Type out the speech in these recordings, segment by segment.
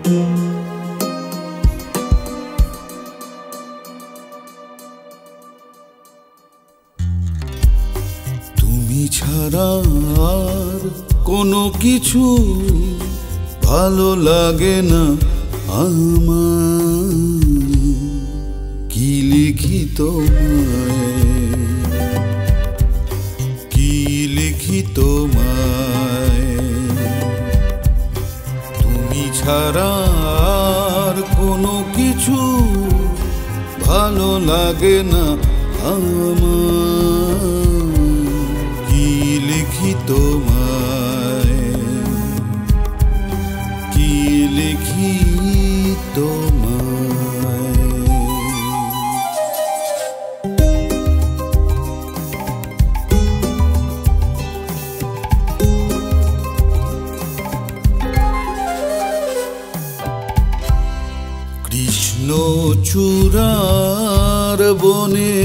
তুমি ছাড়া আর কোনো কিছু ভালো লাগে না আমার। কি লিখি তোমায়, কি লিখি তোমায়, তুমি ছাড়া আর কোনো কিছু ভালো লাগে না আমার। কি লিখি তোমায়, কি লিখি তোমায়। কৃষ্ণ চূড়ার বনে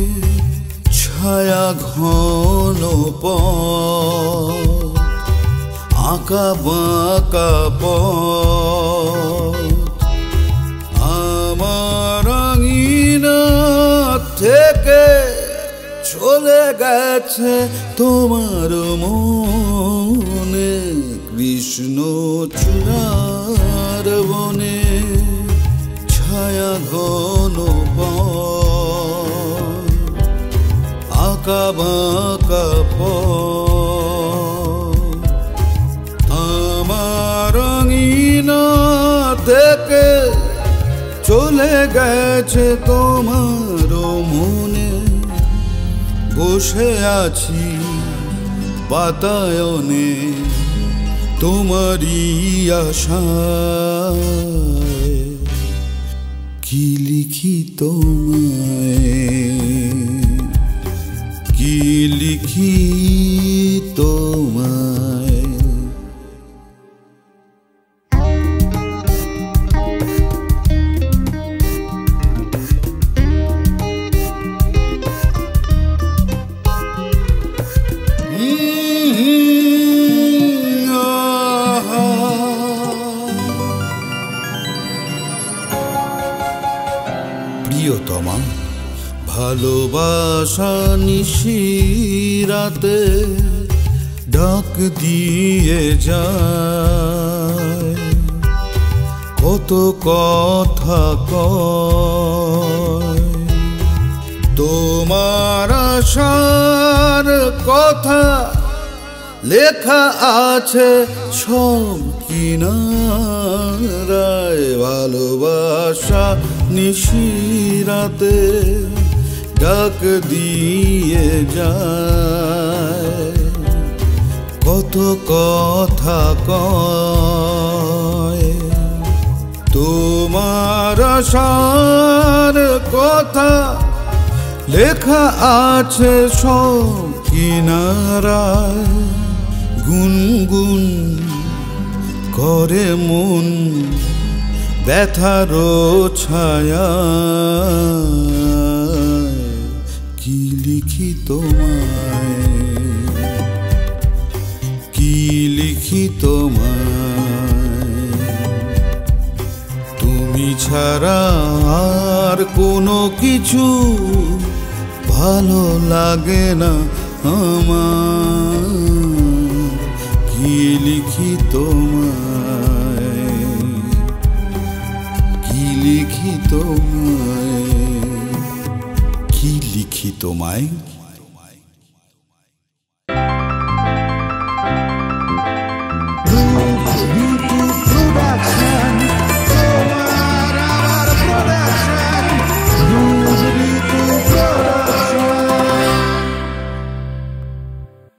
ছায়া ঘন পথ, আঁকা বাঁকা পথ, আমার আঙিনা থেকে চলে গেছে তোমার মনে। কৃষ্ণ চূড়ার বনে ছায়া ঘন পথ, আঁকা বাঁকা পথ, আমার আঙিনা থেকে চলে গেছে তোমার মনে। বসে আছি বাতায়নে তোমারই আশায়। কি লিখি তোমায়, কি লিখি তোমায়। প্রিয়তমা, ভালোবাসা নিশিরাতে ডাক দিয়ে যায়। কত কথা কয়, তোমার আশার কথা লেখা আছে সব কিনারায়। ভালোবাসা নিশিরাতে ডাক দিয়ে যায়। কত কথা কয়, তোমার আশার কথা লেখা আছে সব কিনারায়। গুনগুন করে মন ব্যথার ছায়া। কি লিখি তোমায়, কি লিখি তোমায়, তুমি ছাড়া আর কোনো কিছু ভালো লাগে না আমার। কি লিখি তোমায়, কি লিখি তোমায়, কি লিখি তোমায়।